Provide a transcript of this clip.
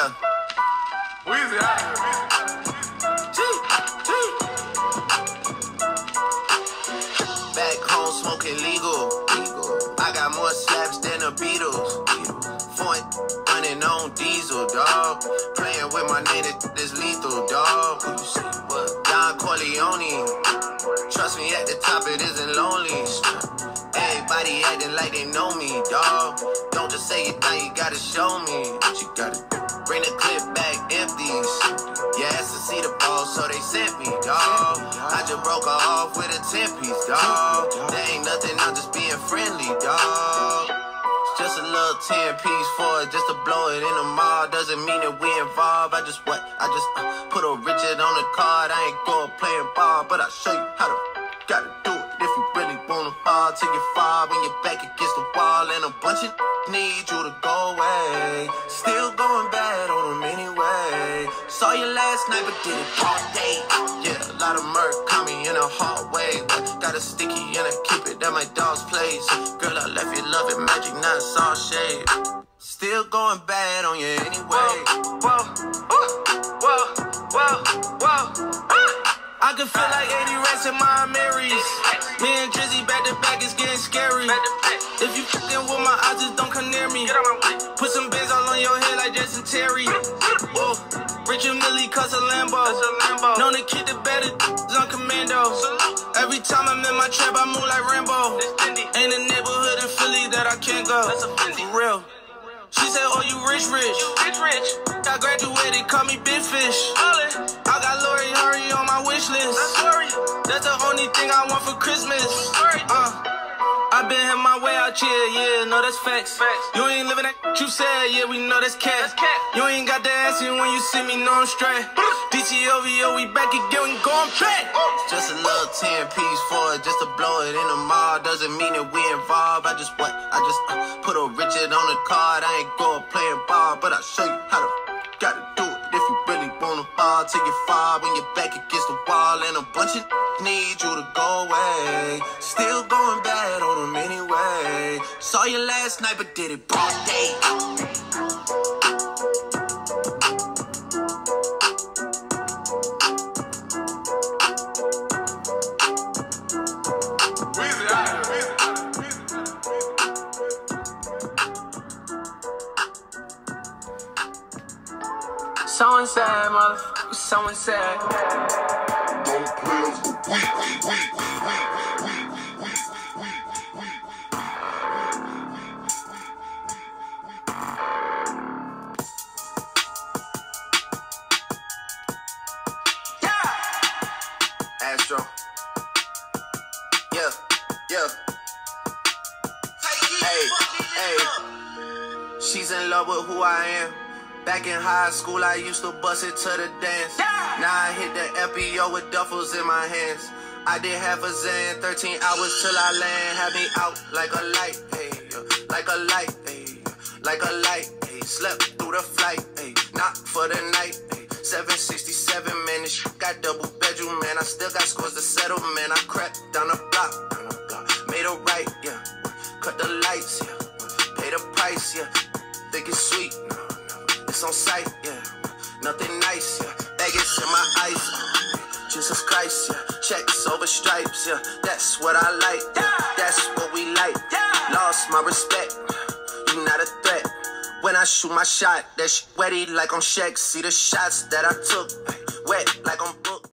Yeah. Weezy out Back home smoking legal. I got more slaps than the Beatles. Foreign running on diesel, dog. Playing with my name, this lethal, dog. Who you say what? Don Corleone. Trust me, at the top it isn't lonely. Everybody acting like they know me, dog. Don't just say it now, you gotta show me what you gotta do. Bring the clip back empties. Yeah, asked to see the ball, so they sent me, dog. I just broke her off with a 10-piece, dog. There ain't nothing, I'm just being friendly, dog. It's just a little 10-piece for it, just to blow it in the mall. Doesn't mean that we involved. I just put a Richard on the card. I ain't going playing ball, but I'll show you how to gotta do it if you really wanna fall till you fall when you're back against the wall. And a bunch of need you to go away. Still going bad on them anyway. Saw you last night but did it all day. Yeah, a lot of murk caught me in a hallway, but got a sticky and I keep it at my dog's place. Girl, I left you loving magic, not it's all shade. Still going bad on you anyway. Whoa, whoa, whoa, whoa. I can feel like 80 rats in my Marys. Me and Drizzy back to back, it's getting scary. If you fucking with my eyes, just don't come near me. Put some bins all on your head like Jason Terry. Whoa, Richard Millie cuss a Lambo. Known to keep the better on commando. Every time I'm in my trap, I move like Rambo. Ain't a neighborhood in Philly that I can't go. For real. She said, oh, you rich. I graduated, call me Big Fish. I got Lori Hurry on my wish list. That's the only thing I want for Christmas. I been in my way out here, yeah, no, that's facts. You ain't living that you said, yeah, we know that's cat. You ain't got the answer when you see me, no, I'm straight. DTOVO, we back again, we going back. Just a little 10-piece for it, just to blow it in the mall. Doesn't mean that we involved. I just put a Richard on the card. I ain't going playing ball, but I'll show you how to gotta do it if you really wanna fall till you fall when you're back against the wall. And a bunch of need you to go away. Still going bad on them anyway. Saw you last night but did it broad day. Someone said, motherfucker, someone said. Don't play us the Astro. Yeah. Hey. She's in love with who I am. Back in high school, I used to bust it to the dance. Now I hit the FBO with duffels in my hands. I did half a Zan, 13 hours till I land. Had me out like a light, hey, like a light, hey, like a light, hey. Slept through the flight, hey, not for the night, hey. 767, man, this shit got double bedroom, man. I still got scores to settle, man. I crept down the block, made a right, yeah. Cut the lights, yeah. Pay the price, yeah. Think it's sweet, no. It's on sight, yeah. Nothing nice, yeah. Vegas in my ice, Jesus Christ, yeah. Checks over stripes, yeah. That's what I like, yeah. That's what we like. Lost my respect, you not a threat. When I shoot my shot, that shit wetty like on Shaq. See the shots that I took, wet like on book.